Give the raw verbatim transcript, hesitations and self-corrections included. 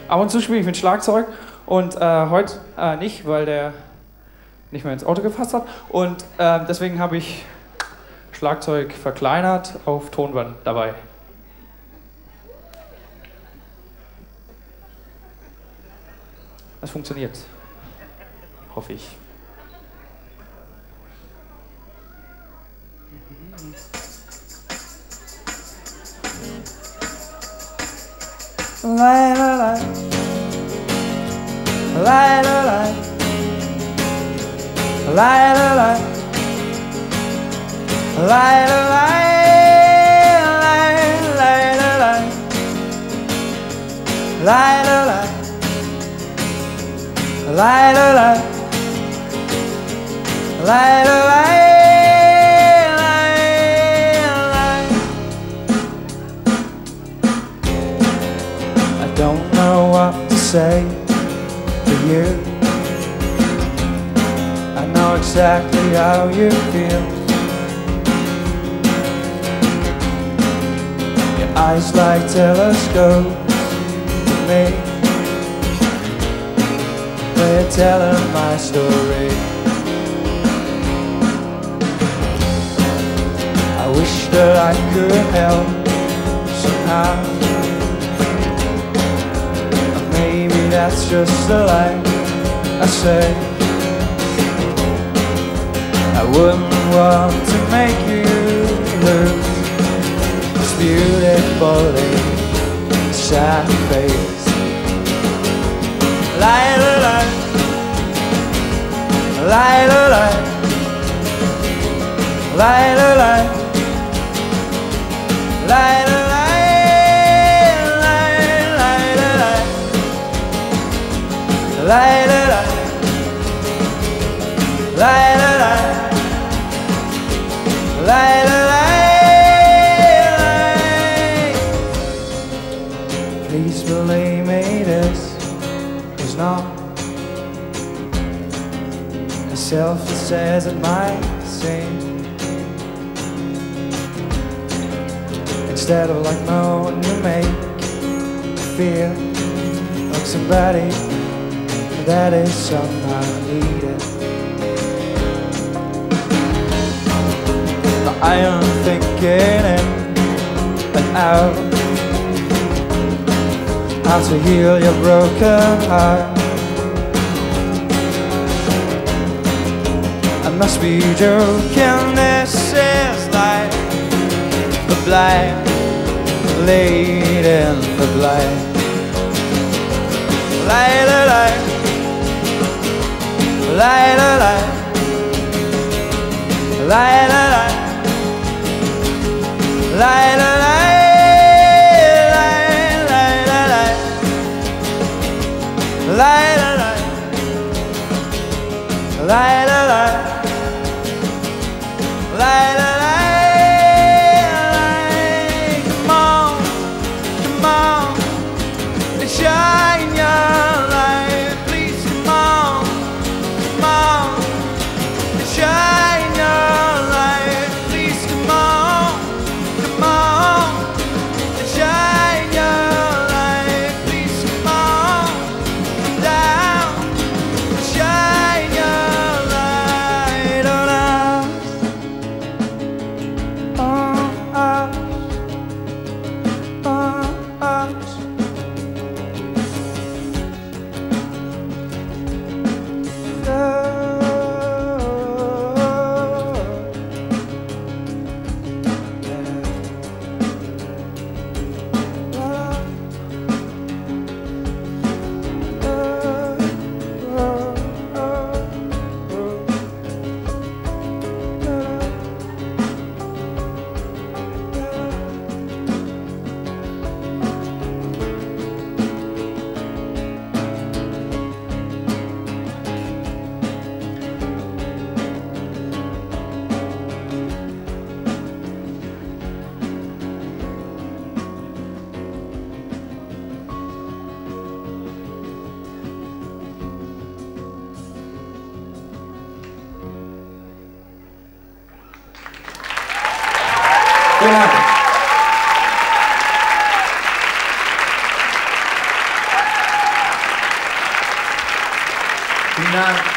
ab und zu spiele ich mit Schlagzeug und äh, heute äh, nicht, weil der nicht mehr ins Auto gepasst hat. Und äh, deswegen habe ich Schlagzeug verkleinert auf Tonband dabei. Das funktioniert. Hoffe ich. La la la, la la la, la la la, la la la, la la la, la la la, la la la, la la la. Don't know what to say to you. I know exactly how you feel. Your eyes like telescopes to me. They're telling my story. I wish that I could help somehow. Maybe that's just a lie I say. I wouldn't want to make you lose this beautifully sad face. Lie, lie, lie, lie, lie, lie, lie, lie, lie, lie, lie. La la la, la la la, la la la. Please believe me, this is not as selfish as it might seem. Instead of like knowing you make me feel like somebody that is somehow needed. I am thinking in and out how to heal your broken heart. I must be joking, this is like the blind lead in the blind. Light, light, light. La la la, la la la, la la la, la la la, la la la, la la la, la la la. Come on, come on, shine your light, please come on. Shine your light, please come on, come on. Vielen Dank.